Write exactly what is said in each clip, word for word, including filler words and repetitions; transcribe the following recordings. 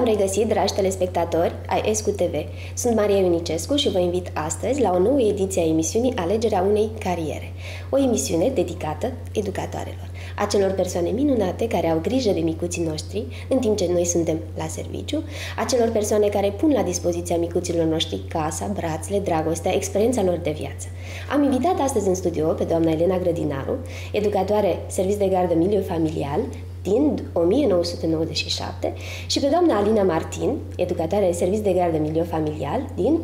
regăsit, dragi telespectatori ai Escu T V. Sunt Maria Ionicescu și vă invit astăzi la o nouă ediție a emisiunii Alegerea unei cariere. O emisiune dedicată educatoarelor, acelor persoane minunate care au grijă de micuții noștri în timp ce noi suntem la serviciu, acelor persoane care pun la dispoziția micuților noștri casa, brațele, dragostea, experiența lor de viață. Am invitat astăzi în studio pe doamna Elena Grădinaru, educatoare serviciu de gardă milieu familial din o mie nouă sute nouăzeci și șapte, și pe doamna Alina Martin, educatoare de serviciu de gardă milieu familial din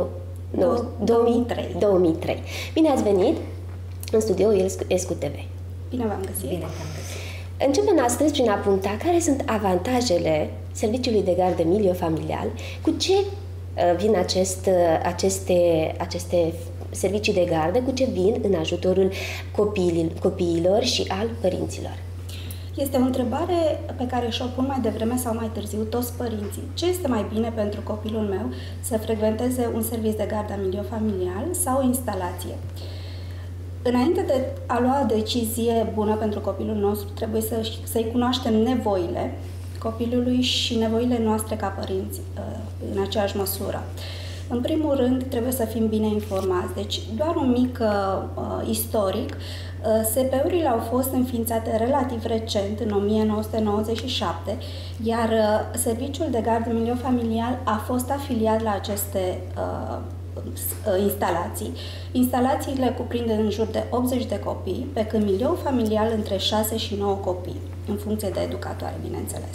două mii trei. Bine ați venit în studioul Escu T V. Bine v-am găsit. Bine v-am găsit. Începem astăzi prin a puncta care sunt avantajele serviciului de gardă milieu familial, cu ce vin acest, aceste, aceste servicii de gardă, cu ce vin în ajutorul copiilor, copiilor și al părinților. Este o întrebare pe care și-o pun mai devreme sau mai târziu toți părinții. Ce este mai bine pentru copilul meu, să frecventeze un serviciu de gardă milieu familial sau o instalație? Înainte de a lua o decizie bună pentru copilul nostru, trebuie să, să-i cunoaștem nevoile copilului și nevoile noastre ca părinți în aceeași măsură. În primul rând, trebuie să fim bine informați. Deci, doar un mic uh, istoric, uh, S P-urile au fost înființate relativ recent, în o mie nouă sute nouăzeci și șapte, iar uh, serviciul de gardă milieu familial a fost afiliat la aceste uh, instalații. Instalațiile cuprind în jur de optzeci de copii, pe când milieu familial între șase și nouă copii, în funcție de educatoare, bineînțeles.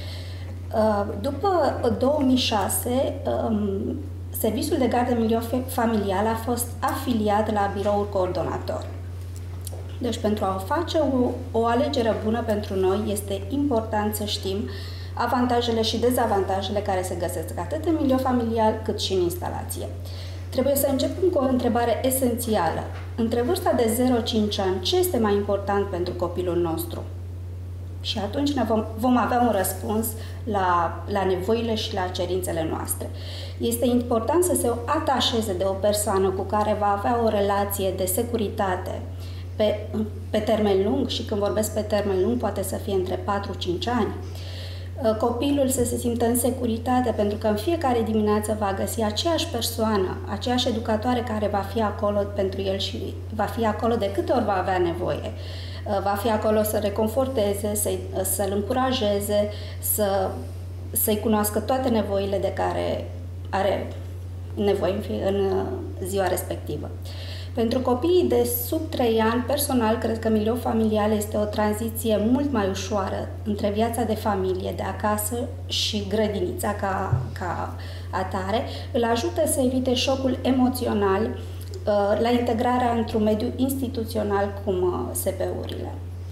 După două mii șase, serviciul de gardă milieu familial a fost afiliat la biroul coordonator. Deci, pentru a face o, o alegere bună pentru noi, este important să știm avantajele și dezavantajele care se găsesc atât în milieu familial, cât și în instalație. Trebuie să începem cu o întrebare esențială. Între vârsta de zero cinci ani, ce este mai important pentru copilul nostru? Și atunci ne vom, vom avea un răspuns la, la nevoile și la cerințele noastre. Este important să se atașeze de o persoană cu care va avea o relație de securitate pe, pe termen lung, și când vorbesc pe termen lung poate să fie între patru cinci ani. Copilul să se simtă în securitate, pentru că în fiecare dimineață va găsi aceeași persoană, aceeași educatoare care va fi acolo pentru el și va fi acolo de câte ori va avea nevoie. Va fi acolo să reconforteze, să-i, să-l încurajeze, să, să-i cunoască toate nevoile de care are nevoie în ziua respectivă. Pentru copiii de sub trei ani, personal, cred că milieu familial este o tranziție mult mai ușoară între viața de familie, de acasă, și grădinița ca, ca atare. Îl ajută să evite șocul emoțional la integrarea într-un mediu instituțional cum S P-urile.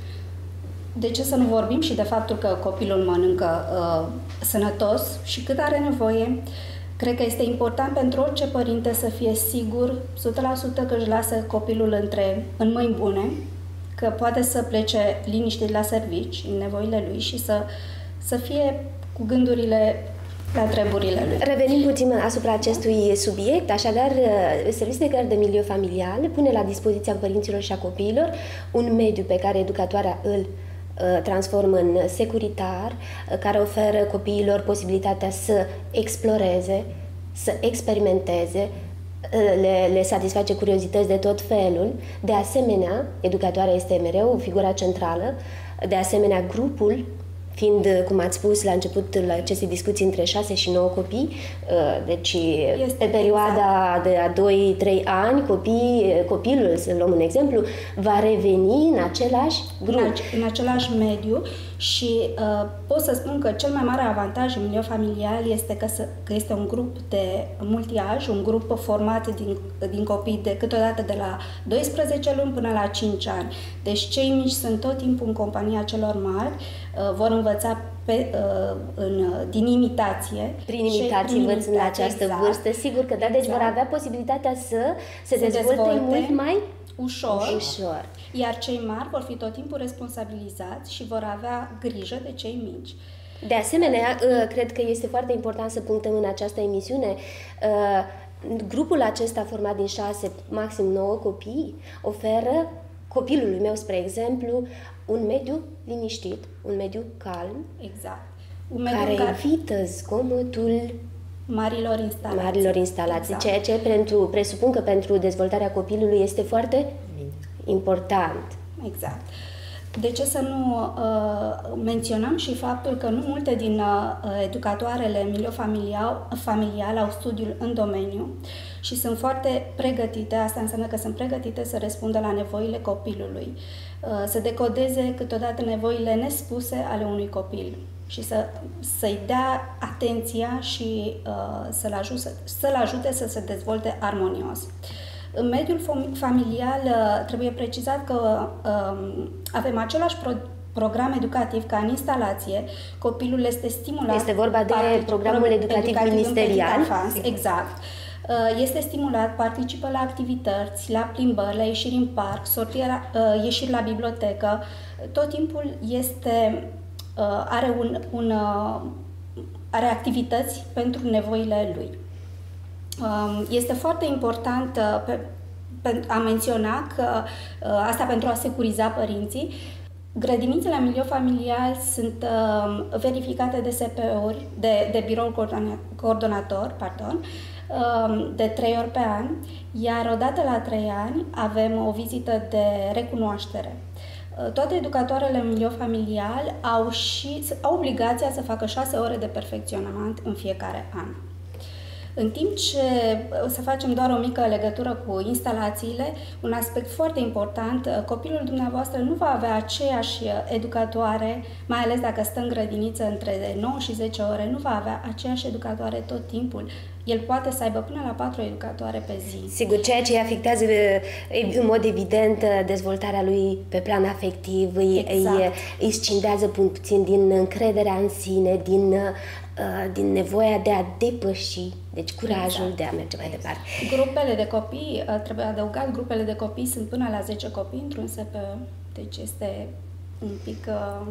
De ce să nu vorbim și de faptul că copilul mănâncă uh, sănătos și cât are nevoie? Cred că este important pentru orice părinte să fie sigur o sută la sută că își lasă copilul între, în mâini bune, că poate să plece liniștit la servici, în nevoile lui, și să, să fie cu gândurile la treburile lui. Revenim puțin asupra acestui subiect. Așadar, serviciul de gardă milieu familial pune la dispoziția părinților și a copiilor un mediu pe care educatoarea îl transformă în securitar, care oferă copiilor posibilitatea să exploreze, să experimenteze, le, le satisface curiozități de tot felul. De asemenea, educatoarea este mereu figura centrală, de asemenea grupul, fiind, cum ați spus la început, la aceste discuții între șase și nouă copii, deci este pe perioada exact. de a doi trei ani, copii, copilul, să luăm un exemplu, va reveni în același grup. În, în același mediu și uh, pot să spun că cel mai mare avantaj în milieu familial este că, să, că este un grup de multiaj, un grup format din, din copii de câteodată de la doisprezece luni până la cinci ani. Deci cei mici sunt tot timpul în compania celor mari, uh, vor învăța pe, uh, în, din imitație. Prin imitație învățând la această exact. vârstă, sigur că da, deci exact. vor avea posibilitatea să se, se dezvolte, dezvolte mult mai ușor, ușor, iar cei mari vor fi tot timpul responsabilizați și vor avea grijă de cei mici. De asemenea, cred că este foarte important să punctăm în această emisiune, grupul acesta format din șase, maxim nouă copii, oferă copilului meu, spre exemplu, un mediu liniștit, un mediu calm. Exact. Un mediu care care evită zgomotul marilor instalații. Marilor instalații, exact. ceea ce pentru, presupun că pentru dezvoltarea copilului este foarte important. Exact. De ce să nu uh, menționăm și faptul că nu multe din uh, educatoarele milieu familial, familial au studiul în domeniu și sunt foarte pregătite, asta înseamnă că sunt pregătite să răspundă la nevoile copilului, uh, să decodeze câteodată nevoile nespuse ale unui copil și să, să-i dea atenția și uh, să-l ajute, să-l ajute să se dezvolte armonios. În mediul familial trebuie precizat că um, avem același pro program educativ ca în instalație. Copilul este stimulat. Este vorba de programul educativ, educativ ministerial. Exact. Este stimulat, participă la activități, la plimbări, la ieșiri în parc, sortirea, ieșiri la bibliotecă. Tot timpul este, are, un, un, are activități pentru nevoile lui. Este foarte important pe, pe, a menționa că asta pentru a securiza părinții. Grădinițele în milieu familial sunt verificate de S P uri, de, de biroul coordonator, pardon, de trei ori pe an, iar odată la trei ani avem o vizită de recunoaștere. Toate educatoarele în milieu familial au, și, au obligația să facă șase ore de perfecționament în fiecare an. În timp ce o să facem doar o mică legătură cu instalațiile, un aspect foarte important, copilul dumneavoastră nu va avea aceeași educatoare, mai ales dacă stă în grădiniță între nouă și zece ore, nu va avea aceeași educatoare tot timpul. El poate să aibă până la patru educatoare pe zi. Sigur, ceea ce afectează în mod evident dezvoltarea lui pe plan afectiv, exact. îi, îi scindează puțin din încrederea în sine, din, din nevoia de a depăși, deci curajul exact. de a merge mai departe. Grupele de copii, trebuie adăugat, grupele de copii sunt până la zece copii într-un S P E, deci este un pic...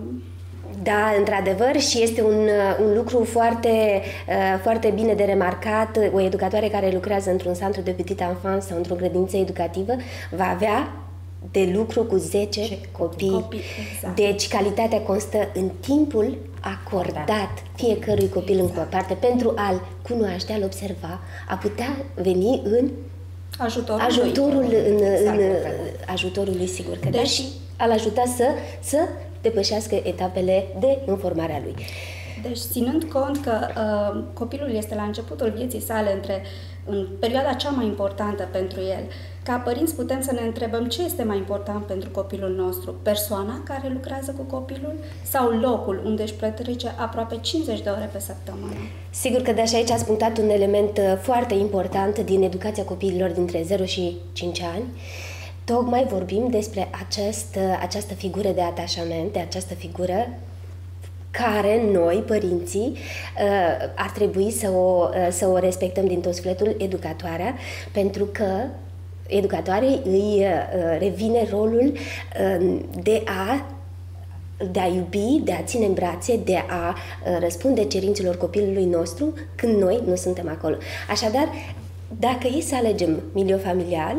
Da, într-adevăr, și este un, un lucru foarte, foarte bine de remarcat. O educatoare care lucrează într-un centru de petite enfance sau într-o grădiniță educativă va avea de lucru cu zece Ce copii. copii exact. Deci calitatea constă în timpul acordat da. fiecărui copil exact. în parte pentru a-l cunoaște, a-l observa, a putea veni în ajutorul, ajutorul, lui. în, Exact. în ajutorul lui, sigur că deci, da, și a-l ajuta să, să depășească etapele de informare a lui. Deci, ținând cont că uh, copilul este la începutul vieții sale, între, în perioada cea mai importantă pentru el, ca părinți putem să ne întrebăm ce este mai important pentru copilul nostru, persoana care lucrează cu copilul sau locul unde își petrece aproape cincizeci de ore pe săptămână. Sigur că de așa aici ați punctat un element foarte important din educația copiilor dintre zero și cinci ani. Tocmai vorbim despre acest, această figură de atașament, de această figură care noi, părinții, ar trebui să o, să o respectăm din tot sufletul, educatoarea, pentru că educatoarei îi revine rolul de a, de a iubi, de a ține în brațe, de a răspunde cerințelor copilului nostru când noi nu suntem acolo. Așadar, dacă e să alegem milieu familial,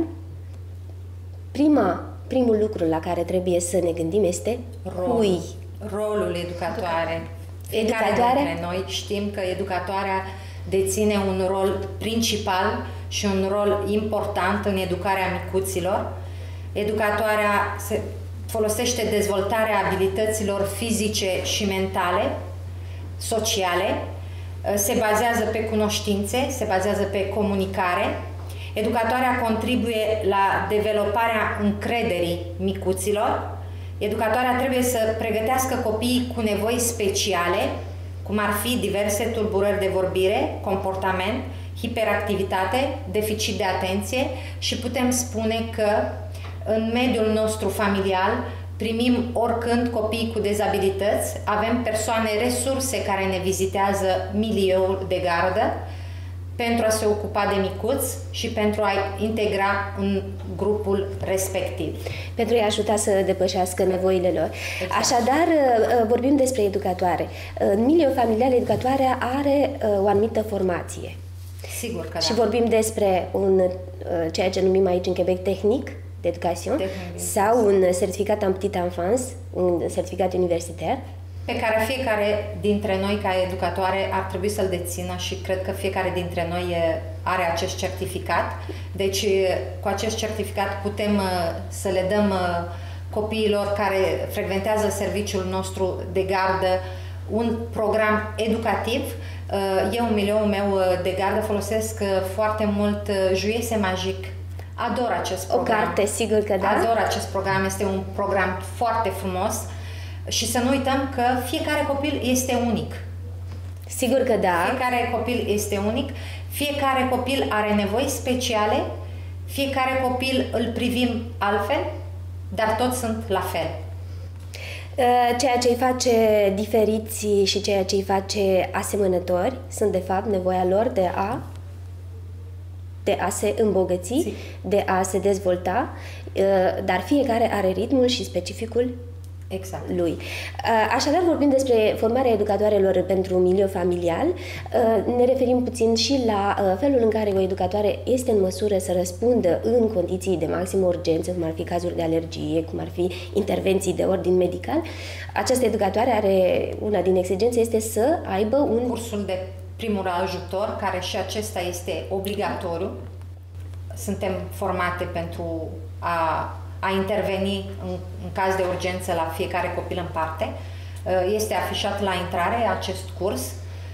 prima, primul lucru la care trebuie să ne gândim este Rol. cui. Rolul educatoare. Educatoarea? Dintre noi știm că educatoarea deține un rol principal și un rol important în educarea micuților. Educatoarea se folosește dezvoltarea abilităților fizice și mentale, sociale, se bazează pe cunoștințe, se bazează pe comunicare. Educatoarea contribuie la dezvoltarea încrederii micuților. Educatoarea trebuie să pregătească copiii cu nevoi speciale, cum ar fi diverse tulburări de vorbire, comportament, hiperactivitate, deficit de atenție și putem spune că în mediul nostru familial primim oricând copii cu dezabilități, avem persoane, resurse care ne vizitează milieul de gardă pentru a se ocupa de micuți și pentru a integra în grupul respectiv. Pentru a-i ajuta să depășească nevoile lor. Exact. Așadar, vorbim despre educatoare. În miliul familial, educatoarea are o anumită formație. Sigur că da. Și vorbim despre un, ceea ce numim aici în Quebec tehnic de educație sau un certificat en petite enfance, un certificat universitar. pe care fiecare dintre noi ca educatoare ar trebui să-l dețină și cred că fiecare dintre noi are acest certificat. Deci cu acest certificat putem să le dăm copiilor care frecventează serviciul nostru de gardă un program educativ. Eu, în milioul meu de gardă, folosesc foarte mult Juiese Magic. Ador acest program. O carte, sigur că da. Ador acest program, este un program foarte frumos și să nu uităm că fiecare copil este unic. Sigur că da. Fiecare copil este unic, fiecare copil are nevoi speciale, fiecare copil îl privim altfel, dar toți sunt la fel. Ceea ce îi face diferiți și ceea ce îi face asemănători sunt, de fapt, nevoia lor de a de a se îmbogăți, si. de a se dezvolta, dar fiecare are ritmul și specificul exact. lui. Așadar, vorbim despre formarea educatoarelor pentru milieu familial. Ne referim puțin și la felul în care o educatoare este în măsură să răspundă în condiții de maximă urgență, cum ar fi cazuri de alergie, cum ar fi intervenții de ordin medical. Această educatoare are, una din exigențe este să aibă un... cursul de primul ajutor, care și acesta este obligatoriu. Suntem formate pentru a, a interveni în, în caz de urgență la fiecare copil în parte. Este afișat la intrare acest curs.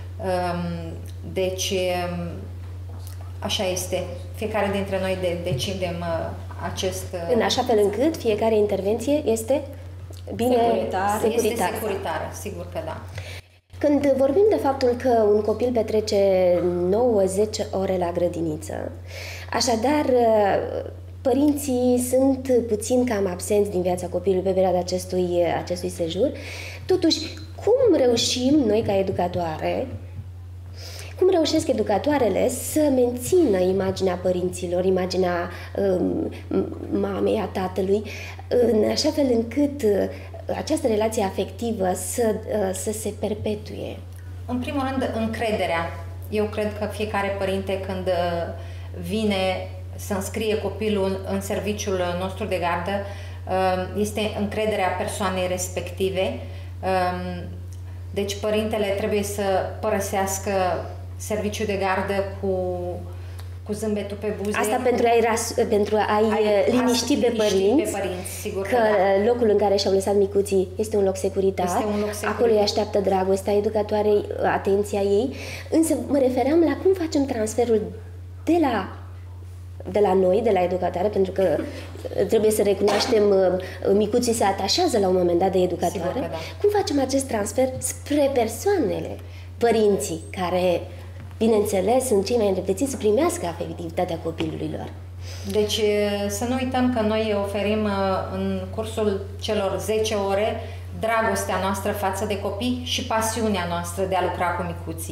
Deci, așa este. Fiecare dintre noi de, decidem acest... În așa fel încât fiecare intervenție este bine securitară. Este securitară, sigur că da. Când vorbim de faptul că un copil petrece nouă zece ore la grădiniță, așadar părinții sunt puțin cam absenți din viața copilului pe perioada acestui, acestui sejur, totuși cum reușim noi ca educatoare, cum reușesc educatoarele să mențină imaginea părinților, imaginea um, mamei, a tatălui, în așa fel încât această relație afectivă să, să se perpetue? În primul rând, încrederea. Eu cred că fiecare părinte, când vine să înscrie copilul în serviciul nostru de gardă, este încrederea persoanei respective. Deci părintele trebuie să părăsească serviciul de gardă cu cu zâmbetul pe buze. Asta pentru a-i, pentru a-i ai, liniști pe părinți, pe părinți sigur că, că da. locul în care și-au lăsat micuții este un loc securitar, este un loc securitar. Acolo îi așteaptă dragostea educatoarei, atenția ei, însă mă refeream la cum facem transferul de la de la noi, de la educatoare, pentru că trebuie să recunoaștem, micuții se atașează la un moment dat de educatoare. Da. Cum facem acest transfer spre persoanele, părinții, care, bineînțeles, sunt cei mai îndreptățiți să primească afectivitatea copilului lor? Deci să nu uităm că noi oferim în cursul celor zece ore dragostea noastră față de copii și pasiunea noastră de a lucra cu micuții.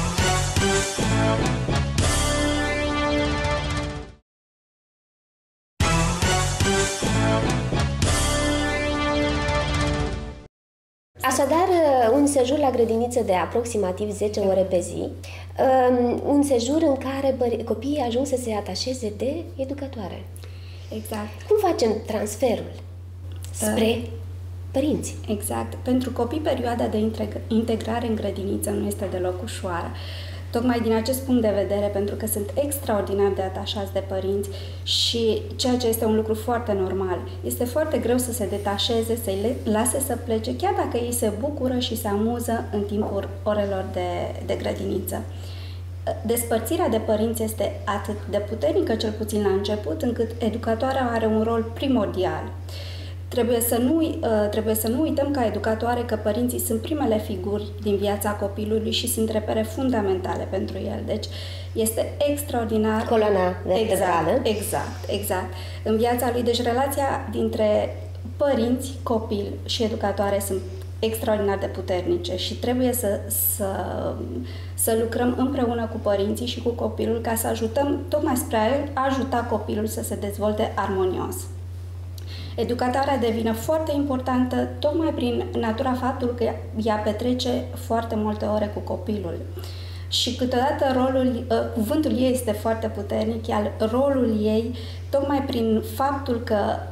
Așadar, un sejur la grădiniță de aproximativ zece ore pe zi, un sejur în care copiii ajung să se atașeze de educatoare. Exact. Cum facem transferul spre uh, părinți? Exact. Pentru copii, perioada de integrare în grădiniță nu este deloc ușoară. Tocmai din acest punct de vedere, pentru că sunt extraordinar de atașați de părinți și ceea ce este un lucru foarte normal. Este foarte greu să se detașeze, să-i lase să plece, chiar dacă ei se bucură și se amuză în timpul orelor de, de grădiniță. Despărțirea de părinți este atât de puternică, cel puțin la început, încât educatoarea are un rol primordial. Trebuie să, nu, trebuie să nu uităm ca educatoare că părinții sunt primele figuri din viața copilului și sunt repere fundamentale pentru el. Deci este extraordinar... Coloana vertebrală. Exact, exact, exact. În viața lui, deci relația dintre părinți, copil și educatoare sunt extraordinar de puternice și trebuie să, să, să lucrăm împreună cu părinții și cu copilul ca să ajutăm tocmai spre a ajuta copilul să se dezvolte armonios. Educatoarea devine foarte importantă tocmai prin natura faptului că ea petrece foarte multe ore cu copilul. Și câteodată rolul, cuvântul ei este foarte puternic, iar rolul ei, tocmai prin faptul că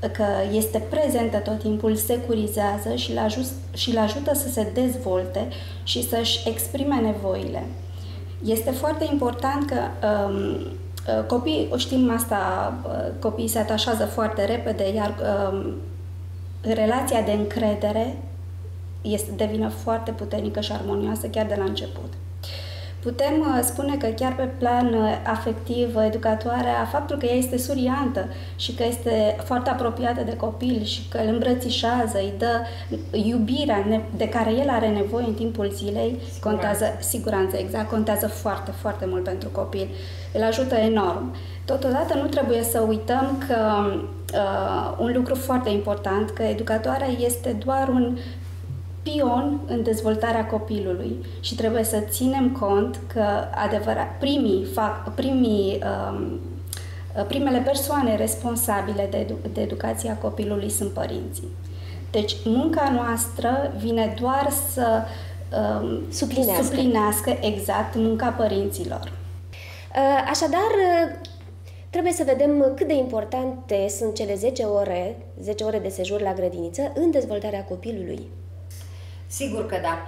că este prezentă tot timpul, securizează și îl ajută să se dezvolte și să-și exprime nevoile. Este foarte important că um, copiii, o știm asta, copiii se atașează foarte repede, iar um, relația de încredere este, devine foarte puternică și armonioasă chiar de la început. Putem uh, spune că chiar pe plan uh, afectiv, educatoarea, faptul că ea este suriantă și că este foarte apropiată de copil și că îl îmbrățișează, îi dă iubirea de care el are nevoie în timpul zilei, siguranță. contează, siguranță, exact, contează foarte, foarte mult pentru copil. Îl ajută enorm. Totodată nu trebuie să uităm că uh, un lucru foarte important, că educatoarea este doar un pion în dezvoltarea copilului și trebuie să ținem cont că adevărat, primii fac, primii, um, primele persoane responsabile de, edu- de educația copilului sunt părinții. Deci munca noastră vine doar să um, suplinească. suplinească exact munca părinților. Așadar, trebuie să vedem cât de importante sunt cele zece ore, zece ore de sejur la grădiniță în dezvoltarea copilului. Sigur că da.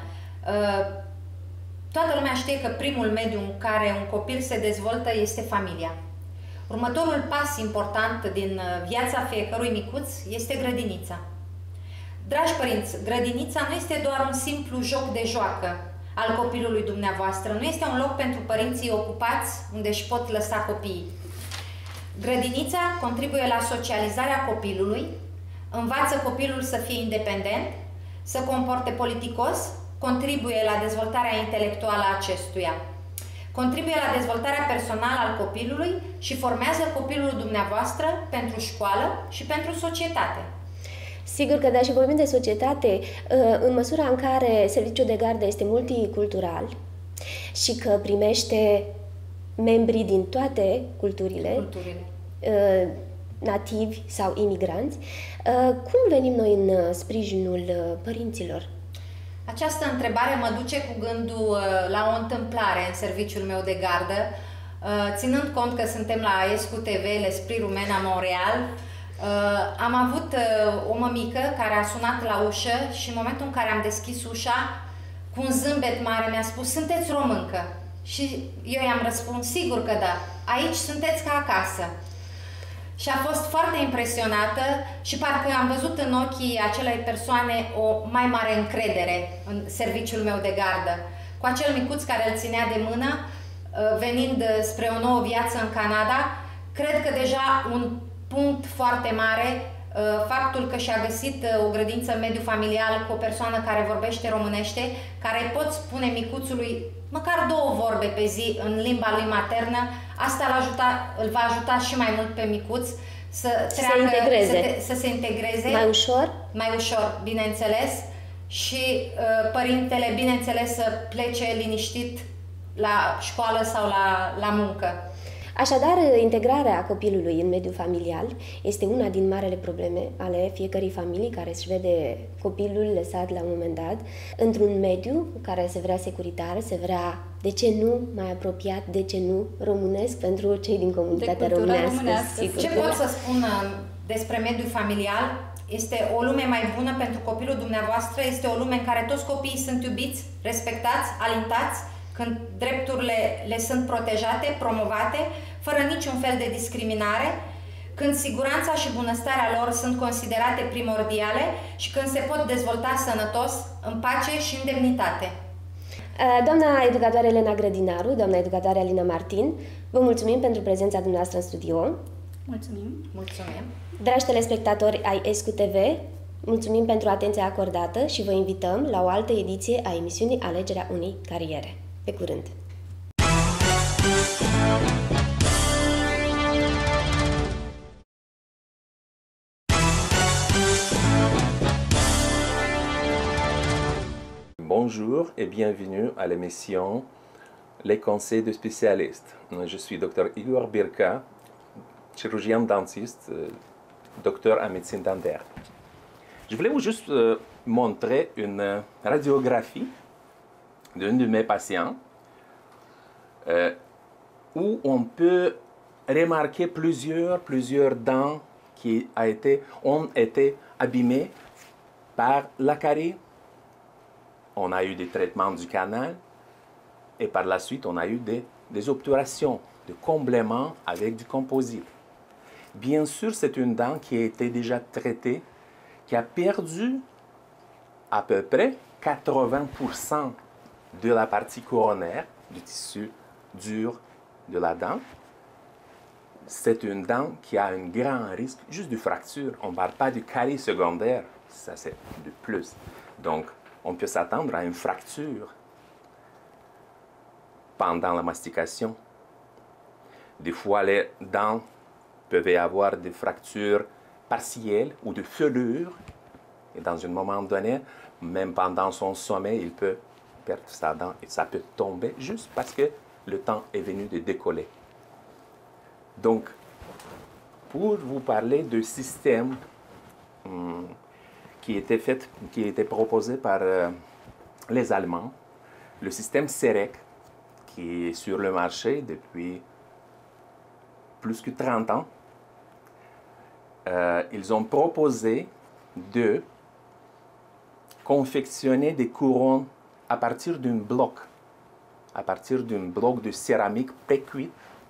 Toată lumea știe că primul mediu în care un copil se dezvoltă este familia. Următorul pas important din viața fiecărui micuț este grădinița. Dragi părinți, grădinița nu este doar un simplu joc de joacă al copilului dumneavoastră, nu este un loc pentru părinții ocupați unde își pot lăsa copiii. Grădinița contribuie la socializarea copilului, învață copilul să fie independent, să comporte politicos, contribuie la dezvoltarea intelectuală a acestuia. Contribuie la dezvoltarea personală al copilului și formează copilul dumneavoastră pentru școală și pentru societate. Sigur că da, și vorbim de societate, în măsura în care serviciul de gardă este multicultural și că primește membrii din toate culturile, culturile. nativi sau imigranți, cum venim noi în sprijinul părinților? Această întrebare mă duce cu gândul la o întâmplare în serviciul meu de gardă, ținând cont că suntem la E S C U T V, L'Esprit Rumena Montreal. Am avut o mămică care a sunat la ușă și în momentul în care am deschis ușa, cu un zâmbet mare mi-a spus: sunteți româncă? Și eu i-am răspuns: sigur că da, aici sunteți ca acasă. Și a fost foarte impresionată și parcă am văzut în ochii acelei persoane o mai mare încredere în serviciul meu de gardă. Cu acel micuț care îl ținea de mână, venind spre o nouă viață în Canada, cred că deja un punct foarte mare, faptul că și-a găsit o grădință în mediu familial cu o persoană care vorbește românește, care îi pot spune micuțului măcar două vorbe pe zi în limba lui maternă, asta îl, ajuta, îl va ajuta și mai mult pe micuț să treacă, se integreze. Să, te, să se integreze mai ușor, mai ușor, bineînțeles, și uh, părintele, bineînțeles, să plece liniștit la școală sau la, la muncă. Așadar, integrarea copilului în mediul familial este una din marele probleme ale fiecărei familii care își vede copilul lăsat la un moment dat într-un mediu care se vrea securitar, se vrea, de ce nu, mai apropiat, de ce nu, românesc pentru cei din comunitatea românească. românească. Ce pot să spun despre mediul familial? Este o lume mai bună pentru copilul dumneavoastră, este o lume în care toți copiii sunt iubiți, respectați, alintați, când drepturile le sunt protejate, promovate, fără niciun fel de discriminare, când siguranța și bunăstarea lor sunt considerate primordiale și când se pot dezvolta sănătos, în pace și în demnitate. Doamna educatoare Elena Grădinaru, doamna educatoare Alina Martin, vă mulțumim pentru prezența dumneavoastră în studio. Mulțumim! Mulțumim! Dragi telespectatori ai E S C U T V, mulțumim pentru atenția acordată și vă invităm la o altă ediție a emisiunii Alegerea unei cariere. Pe curând! Bonjour et bienvenue à l'émission Les conseils de spécialistes. Je suis docteur Igor Birka, chirurgien dentiste, docteur en médecine dentaire. Je voulais vous juste euh, montrer une radiographie d'un de mes patients euh, où on peut remarquer plusieurs, plusieurs dents qui a été, ont été abîmés par la carie. On a eu des traitements du canal et par la suite, on a eu des, des obturations, de comblement avec du composite. Bien sûr, c'est une dent qui a été déjà traitée, qui a perdu à peu près quatre-vingts pour cent de la partie coronaire, du tissu dur de la dent. C'est une dent qui a un grand risque juste de fracture. On ne parle pas du carie secondaire, ça c'est de plus. Donc, on peut s'attendre à une fracture pendant la mastication. Des fois, les dents peuvent avoir des fractures partielles ou de foulures. Et dans un moment donné, même pendant son sommeil, il peut perdre sa dent et ça peut tomber juste parce que le temps est venu de décoller. Donc, pour vous parler de système hum, qui était fait, qui était proposé par euh, les Allemands, le système CEREC, qui est sur le marché depuis plus que trente ans, euh, ils ont proposé de confectionner des couronnes à partir d'un bloc, à partir d'un bloc de céramique pré-cuit.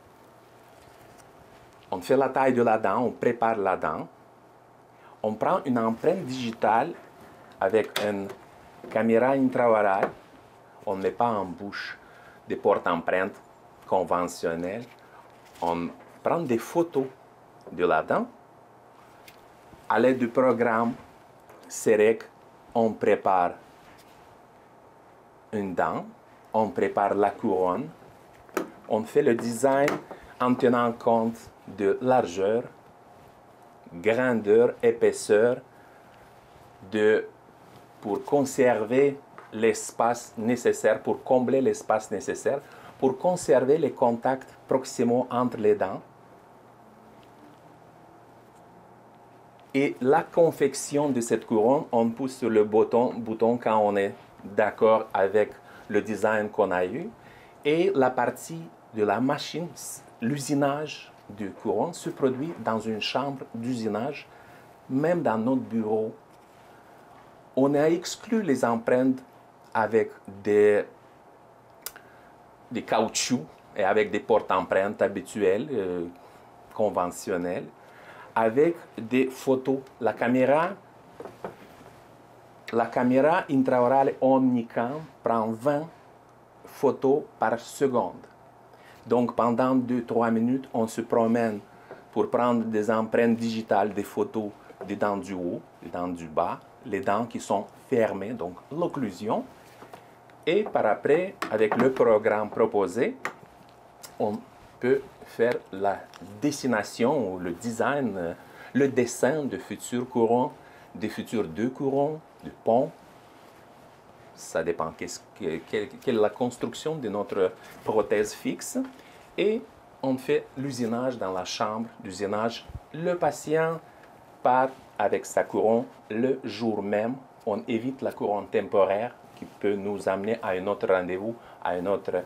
On fait la taille de la dent, on prépare la dent, on prend une empreinte digitale avec une caméra intraorale, on ne met pas en bouche des portes-empreintes conventionnelles, on prend des photos de la dent. À l'aide du programme CEREC, on prépare une dent, on prépare la couronne, on fait le design en tenant compte de largeur, grandeur, épaisseur, de, pour conserver l'espace nécessaire, pour combler l'espace nécessaire, pour conserver les contacts proximaux entre les dents. Et la confection de cette couronne, on pousse sur le bouton, bouton quand on est d'accord avec le design qu'on a eu. Et la partie de la machine, l'usinage de couronne, se produit dans une chambre d'usinage, même dans notre bureau. On a exclu les empreintes avec des, des caoutchoucs et avec des portes-empreintes habituelles, euh, conventionnelles, avec des photos. La caméra, la caméra intraorale Omnicam prend vingt photos par seconde. Donc pendant deux à trois minutes, on se promène pour prendre des empreintes digitales, des photos des dents du haut, des dents du bas, les dents qui sont fermées, donc l'occlusion. Et par après, avec le programme proposé, on peut faire la dessination ou le design, le dessin de futurs courants, des futurs deux courants, de ponts. Ça dépend qu'est-ce que, quelle, quelle est la construction de notre prothèse fixe. Et on fait l'usinage dans la chambre d'usinage. Le patient part avec sa couronne le jour même. On évite la couronne temporaire qui peut nous amener à un autre rendez-vous, à une autre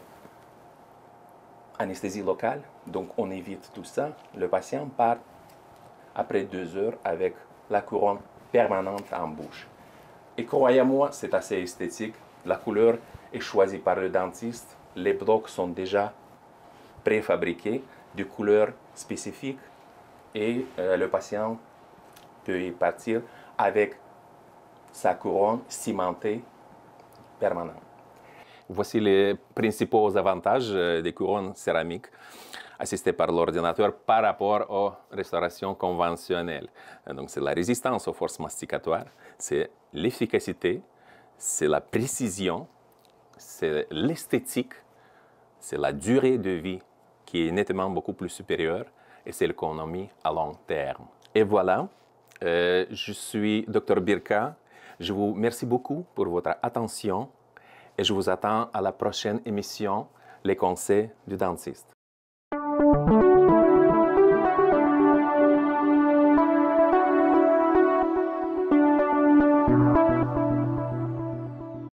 anesthésie locale. Donc on évite tout ça. Le patient part après deux heures avec la couronne permanente en bouche. Et croyez-moi, c'est assez esthétique. La couleur est choisie par le dentiste. Les blocs sont déjà préfabriqués de couleurs spécifiques et euh, le patient peut y partir avec sa couronne cimentée permanente. Voici les principaux avantages des couronnes céramiques assistées par l'ordinateur par rapport aux restaurations conventionnelles. Donc, c'est la résistance aux forces masticatoires, c'est l'efficacité, c'est la précision, c'est l'esthétique, c'est la durée de vie qui est nettement beaucoup plus supérieure et c'est l'économie à long terme. Et voilà, euh, je suis docteur Birka. Je vous remercie beaucoup pour votre attention et je vous attends à la prochaine émission, Les conseils du dentiste. Thank you.